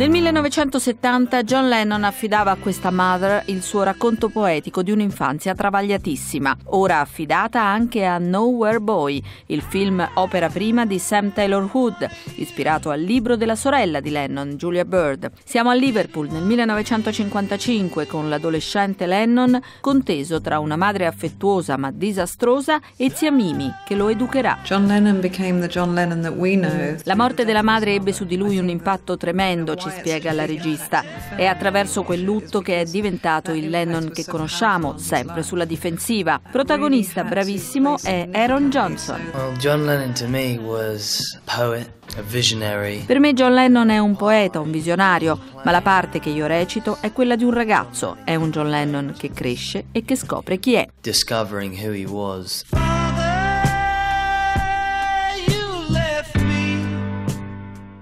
Nel 1970 John Lennon affidava a questa Mother il suo racconto poetico di un'infanzia travagliatissima, ora affidata anche a Nowhere Boy, il film opera prima di Sam Taylor Wood, ispirato al libro della sorella di Lennon, Julia Bird. Siamo a Liverpool nel 1955 con l'adolescente Lennon conteso tra una madre affettuosa ma disastrosa e zia Mimi che lo educherà. John Lennon became the John Lennon that we know. La morte della madre ebbe su di lui un impatto tremendo, ci spiega la regista. È attraverso quel lutto che è diventato il Lennon che conosciamo, sempre sulla difensiva. Protagonista bravissimo è Aaron Johnson. John Lennon to me was a poet, a visionary. Per me John Lennon è un poeta, un visionario, ma la parte che io recito è quella di un ragazzo. È un John Lennon che cresce e che scopre chi è. Discovering who he was.